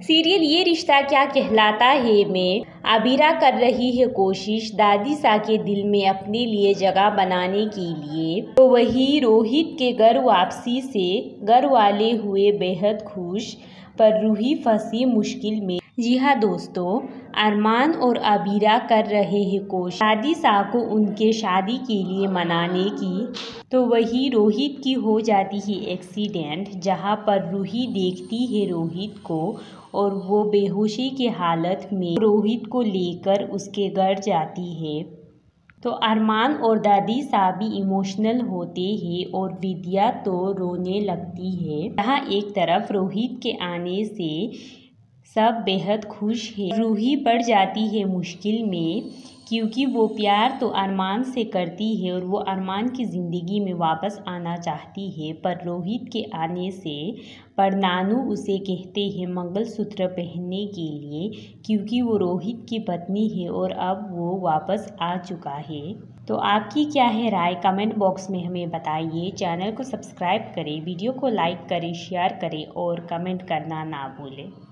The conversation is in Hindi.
सीरियल ये रिश्ता क्या कहलाता है में आबिरा कर रही है कोशिश दादी सा के दिल में अपने लिए जगह बनाने के लिए। तो वही रोहित के घर वापसी से घर वाले हुए बेहद खुश, पर रूही फंसी मुश्किल में। जी हाँ दोस्तों, अरमान और आबिरा कर रहे हैं कोशिश दादी सा को उनके शादी के लिए मनाने की। तो वही रोहित की हो जाती है एक्सीडेंट, जहां पर रूही देखती है रोहित को और वो बेहोशी की हालत में रोहित को लेकर उसके घर जाती है। तो अरमान और दादी साहब भी इमोशनल होते हैं और विद्या तो रोने लगती है। जहाँ एक तरफ रोहित के आने से सब बेहद खुश है, रूही पड़ जाती है मुश्किल में, क्योंकि वो प्यार तो अरमान से करती है और वो अरमान की ज़िंदगी में वापस आना चाहती है। पर रोहित के आने से पर नानू उसे कहते हैं मंगलसूत्र पहनने के लिए, क्योंकि वो रोहित की पत्नी है और अब वो वापस आ चुका है। तो आपकी क्या है राय, कमेंट बॉक्स में हमें बताइए। चैनल को सब्सक्राइब करें, वीडियो को लाइक करें, शेयर करें और कमेंट करना ना भूलें।